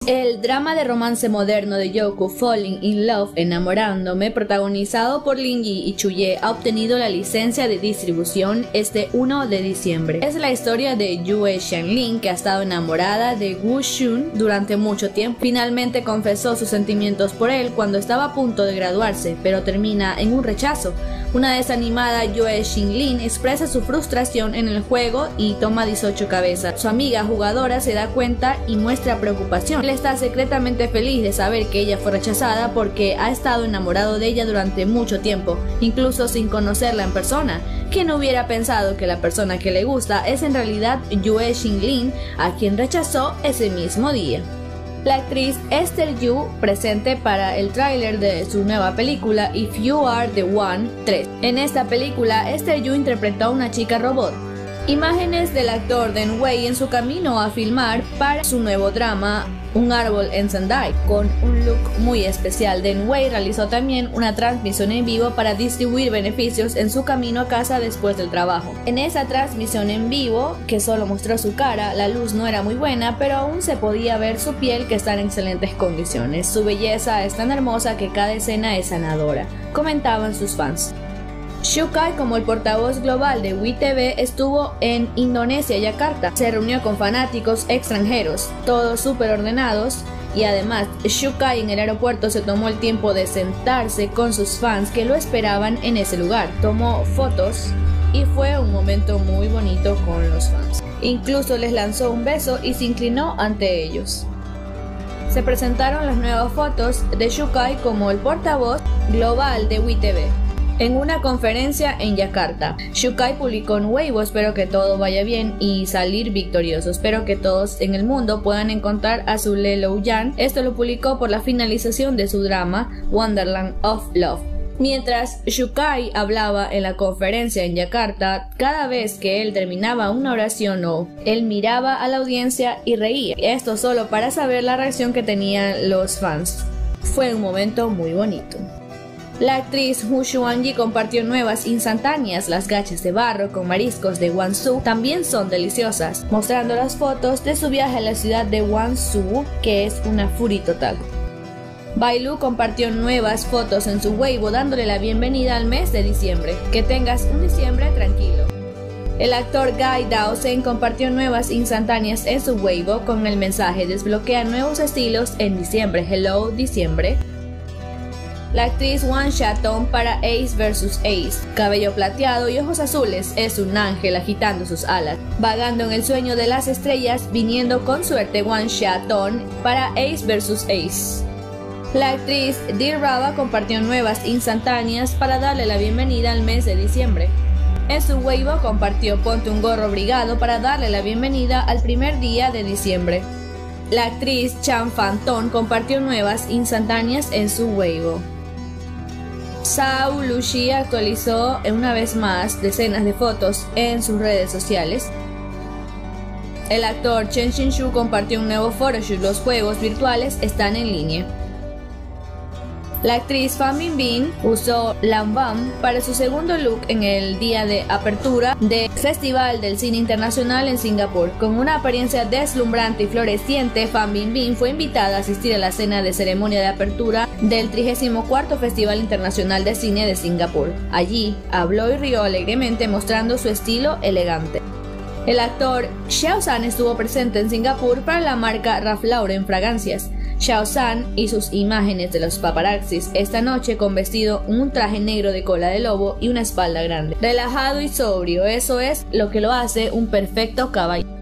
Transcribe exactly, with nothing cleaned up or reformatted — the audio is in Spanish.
El drama de romance moderno de Youko, Falling in Love, Enamorándome, protagonizado por Lin Yi y Chu Ye, ha obtenido la licencia de distribución este uno de diciembre. Es la historia de Yue Xianlin, que ha estado enamorada de Wu Xun durante mucho tiempo. Finalmente confesó sus sentimientos por él cuando estaba a punto de graduarse, pero termina en un rechazo. Una desanimada Yue Xianlin expresa su frustración en el juego y toma dieciocho cabezas. Su amiga jugadora se da cuenta y muestra preocupación. Él está secretamente feliz de saber que ella fue rechazada porque ha estado enamorado de ella durante mucho tiempo, incluso sin conocerla en persona. ¿Quién hubiera pensado que la persona que le gusta es en realidad Yue Xianlin, a quien rechazó ese mismo día? La actriz Esther Yu presente para el tráiler de su nueva película If You Are the One tres. En esta película, Esther Yu interpretó a una chica robot. Imágenes del actor Den Wei en su camino a filmar para su nuevo drama Un árbol en Sendai. Con un look muy especial, Den Wei realizó también una transmisión en vivo para distribuir beneficios en su camino a casa después del trabajo. En esa transmisión en vivo, que solo mostró su cara, la luz no era muy buena, pero aún se podía ver su piel, que está en excelentes condiciones. Su belleza es tan hermosa que cada escena es sanadora, comentaban sus fans. Shukai, como el portavoz global de W I T V, estuvo en Indonesia, Yakarta. Se reunió con fanáticos extranjeros, todos súper ordenados, y además Shukai en el aeropuerto se tomó el tiempo de sentarse con sus fans que lo esperaban en ese lugar. Tomó fotos y fue un momento muy bonito con los fans. Incluso les lanzó un beso y se inclinó ante ellos. Se presentaron las nuevas fotos de Shukai como el portavoz global de W I T V. En una conferencia en Yakarta, Shukai publicó en Weibo: espero que todo vaya bien y salir victorioso. Espero que todos en el mundo puedan encontrar a su Le Lou Yan. Esto lo publicó por la finalización de su drama Wonderland of Love. Mientras Shukai hablaba en la conferencia en Yakarta, cada vez que él terminaba una oración o él miraba a la audiencia y reía. Esto solo para saber la reacción que tenían los fans. Fue un momento muy bonito. La actriz Hu Xuanyi compartió nuevas instantáneas. Las gachas de barro con mariscos de Guangzhou también son deliciosas, mostrando las fotos de su viaje a la ciudad de Guangzhou, que es una furia total. Bailu compartió nuevas fotos en su Weibo dándole la bienvenida al mes de diciembre. Que tengas un diciembre tranquilo. El actor Guy Dawson compartió nuevas instantáneas en su Weibo con el mensaje: desbloquea nuevos estilos en diciembre. Hello diciembre. La actriz Wang Xiaotong para Ace versus. Ace, cabello plateado y ojos azules, es un ángel agitando sus alas, vagando en el sueño de las estrellas, viniendo con suerte. Wang Xiaotong para Ace versus. Ace. La actriz Dear Rava compartió nuevas instantáneas para darle la bienvenida al mes de diciembre. En su Weibo compartió ponte un gorro abrigado para darle la bienvenida al primer día de diciembre. La actriz Chan Fanton compartió nuevas instantáneas en su Weibo. Zhao Luxi actualizó una vez más decenas de fotos en sus redes sociales. El actor Chen Xinshu compartió un nuevo photoshoot. Los juegos virtuales están en línea. La actriz Fan Bingbing usó Lanvin para su segundo look en el día de apertura del Festival del Cine Internacional en Singapur. Con una apariencia deslumbrante y floreciente, Fan Bingbing fue invitada a asistir a la cena de ceremonia de apertura del trigésimo cuarto Festival Internacional de Cine de Singapur. Allí habló y rió alegremente, mostrando su estilo elegante. El actor Xiao San estuvo presente en Singapur para la marca Ralph Lauren Fragancias. Xiao San y sus imágenes de los paparazzis esta noche con vestido, un traje negro de cola de lobo y una espalda grande. Relajado y sobrio, eso es lo que lo hace un perfecto caballero.